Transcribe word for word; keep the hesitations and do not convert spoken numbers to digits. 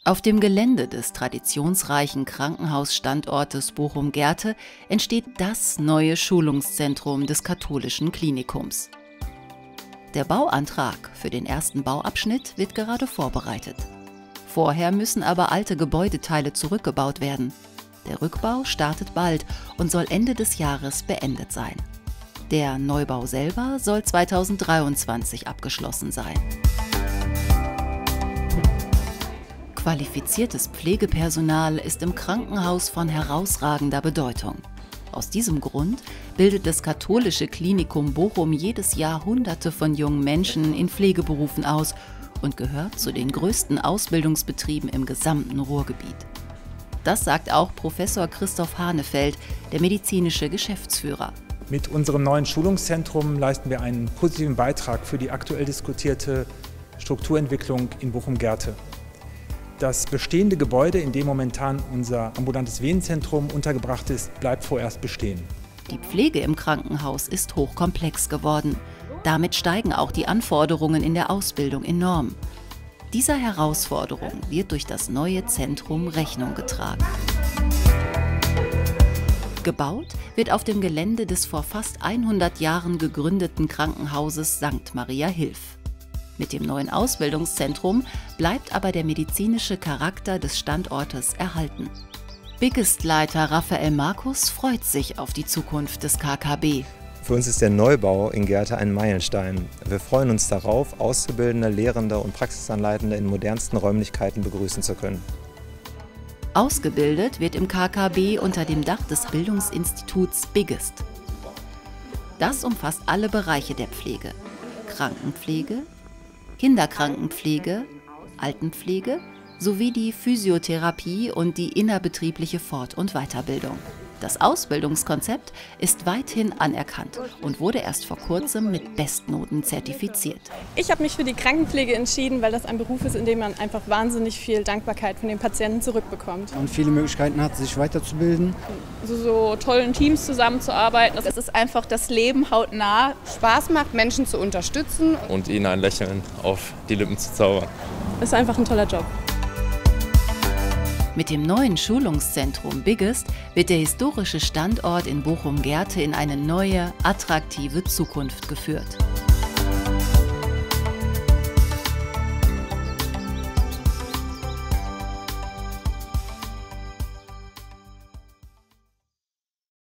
Auf dem Gelände des traditionsreichen Krankenhausstandortes Bochum-Gerte entsteht das neue Schulungszentrum des katholischen Klinikums. Der Bauantrag für den ersten Bauabschnitt wird gerade vorbereitet. Vorher müssen aber alte Gebäudeteile zurückgebaut werden. Der Rückbau startet bald und soll Ende des Jahres beendet sein. Der Neubau selber soll zweitausenddreiundzwanzig abgeschlossen sein. Qualifiziertes Pflegepersonal ist im Krankenhaus von herausragender Bedeutung. Aus diesem Grund bildet das katholische Klinikum Bochum jedes Jahr Hunderte von jungen Menschen in Pflegeberufen aus und gehört zu den größten Ausbildungsbetrieben im gesamten Ruhrgebiet. Das sagt auch Professor Christoph Hanefeld, der medizinische Geschäftsführer. Mit unserem neuen Schulungszentrum leisten wir einen positiven Beitrag für die aktuell diskutierte Strukturentwicklung in Bochum-Gerte. Das bestehende Gebäude, in dem momentan unser ambulantes Venenzentrum untergebracht ist, bleibt vorerst bestehen. Die Pflege im Krankenhaus ist hochkomplex geworden. Damit steigen auch die Anforderungen in der Ausbildung enorm. Dieser Herausforderung wird durch das neue Zentrum Rechnung getragen. Gebaut wird auf dem Gelände des vor fast hundert Jahren gegründeten Krankenhauses Sankt Maria Hilf. Mit dem neuen Ausbildungszentrum bleibt aber der medizinische Charakter des Standortes erhalten. Biggest-Leiter Raphael Markus freut sich auf die Zukunft des K K B. Für uns ist der Neubau in Gerte ein Meilenstein. Wir freuen uns darauf, Auszubildende, Lehrende und Praxisanleitende in modernsten Räumlichkeiten begrüßen zu können. Ausgebildet wird im K K B unter dem Dach des Bildungsinstituts Biggest. Das umfasst alle Bereiche der Pflege: Krankenpflege, Kinderkrankenpflege, Altenpflege sowie die Physiotherapie und die innerbetriebliche Fort- und Weiterbildung. Das Ausbildungskonzept ist weithin anerkannt und wurde erst vor kurzem mit Bestnoten zertifiziert. Ich habe mich für die Krankenpflege entschieden, weil das ein Beruf ist, in dem man einfach wahnsinnig viel Dankbarkeit von den Patienten zurückbekommt. Und viele Möglichkeiten hat, sich weiterzubilden. So, so tollen Teams zusammenzuarbeiten. Es ist einfach das Leben hautnah. Spaß macht, Menschen zu unterstützen. Und ihnen ein Lächeln auf die Lippen zu zaubern. Es ist einfach ein toller Job. Mit dem neuen Schulungszentrum Biggest wird der historische Standort in Bochum-Gerte in eine neue, attraktive Zukunft geführt.